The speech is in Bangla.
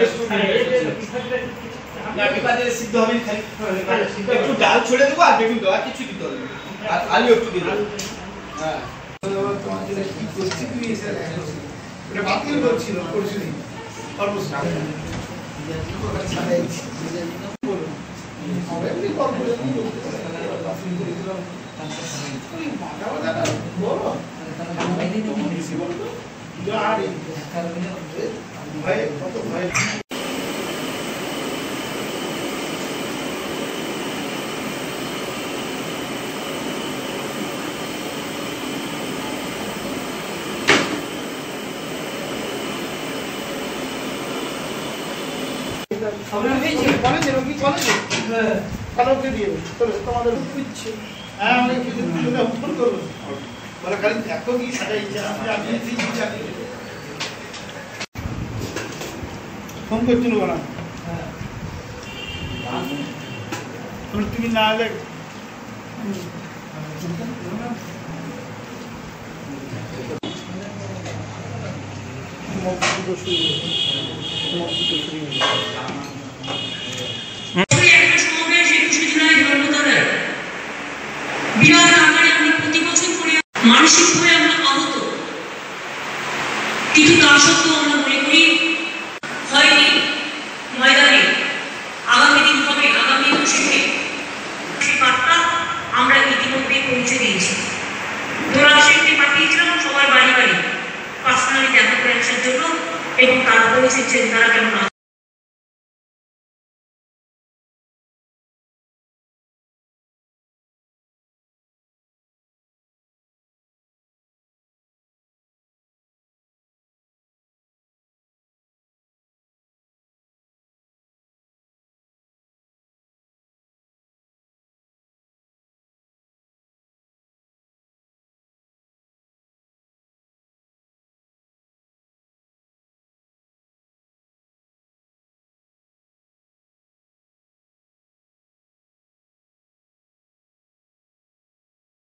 না বিপাদে সিদ্ধ হবে খালি একটু ডাল ছড়ে দেবো আর বেগুন দেবো আর কিছু দিতে হবে আর আলু একটু দিয়ে দেবো। হ্যাঁ তোমার জন্য কি প্রস্তুতি নিয়েছে এটা বাতিল করছিল করছিনি অলমোস্ট এমনি কর্পোরেশন বাতিল করে দিলাম বলো ভাই কত ভাই আমরা হয়েছে বলে দেব কি বলে হ্যাঁ কালকে দিয়ে চলো তোমাদের বুঝছি হ্যাঁ আমি কিছু ফোন করব বলে খালি এত কি সাজাইছে আমি এই জানি ফোন করছিল বলা হ্যাঁ তুমি না আলে মানসিকভাবে আমরা আহত, কিন্তু তার সত্ত্বেও আমরা মনে করি হয়নি ময়দানে আগামী দিন হবে, আগামী 21শে সেই বার্তা আমরা ইতিমধ্যে পৌঁছে দিয়েছি। দোলাশিল্পে পাঠিয়েছিলাম সবার বাড়ি বাড়ি পার্সোনালি দেখা করে আসার জন্য এবং তারা বলেছেন তারা কেমন